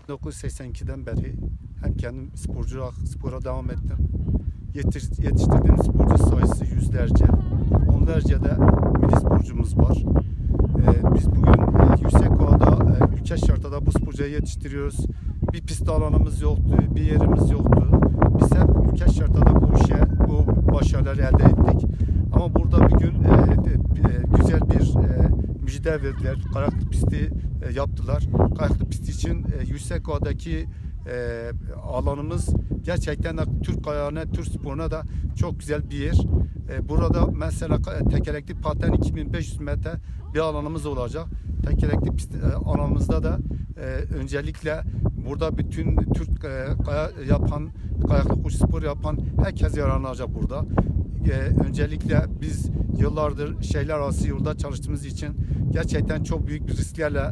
1982'den beri hem kendim sporcu olarak spora devam ettim. Yetiştirdiğim sporcu sayısı yüzlerce, onlarca da milli sporcumuz var. Biz bugün Yüksekova'da ülke şartında bu sporcuyu yetiştiriyoruz. Bir pist alanımız yoktu, bir yerimiz yoktu. Biz hep ülke şartında bu başarıları elde ettik. Ama burada bir gün güzel bir müjde verdiler. Kayaklı pisti yaptılar. Kayaklı pisti için Yüksekova'daki alanımız gerçekten de Türk kayağına, Türk sporuna da çok güzel bir yer. Burada mesela tekerlekli paten 2500 metre bir alanımız olacak. Tekerlekli pist alanımızda da öncelikle burada bütün Türk kayaklı koşu sporu yapan herkes yararlanacak burada. Öncelikle biz yıllardır şehirler arası yolda çalıştığımız için gerçekten çok büyük bir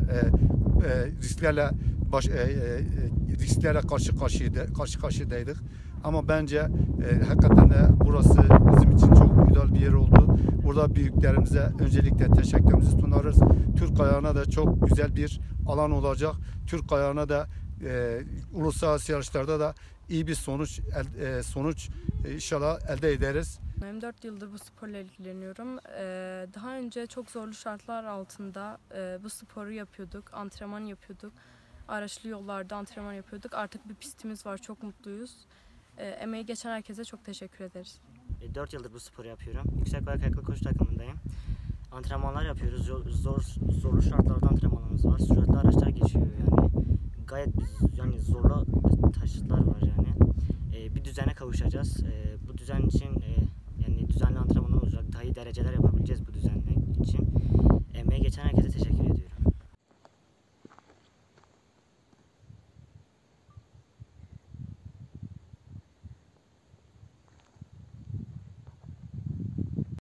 risklerle karşı karşıyaydık. Ama bence hakikaten de burası bizim için çok güzel bir yer oldu. Burada büyüklerimize öncelikle teşekkürümüzü sunarız. Türk ayağına da çok güzel bir alan olacak. Türk ayağına da uluslararası yarışlarda da iyi bir sonuç inşallah elde ederiz. Benim 4 yıldır bu sporla ilgileniyorum. Daha önce çok zorlu şartlar altında bu sporu yapıyorduk, antrenman yapıyorduk. Araçlı yollarda antrenman yapıyorduk. Artık bir pistimiz var, çok mutluyuz. Emeği geçen herkese çok teşekkür ederiz. 4 yıldır bu sporu yapıyorum. Yüksekova'da kayaklı koşu takımındayım. Antrenmanlar yapıyoruz. Zorlu şartlarda antrenmanlarımız var. Süratli araçlar geçiyor yani. Gayet zorlu taşıtlar var yani. Bir düzene kavuşacağız. Bu düzen için yani düzenli antrenmanlar olacak. Daha iyi dereceler yapabileceğiz bu düzen için. Emeği geçen herkese teşekkür ederim.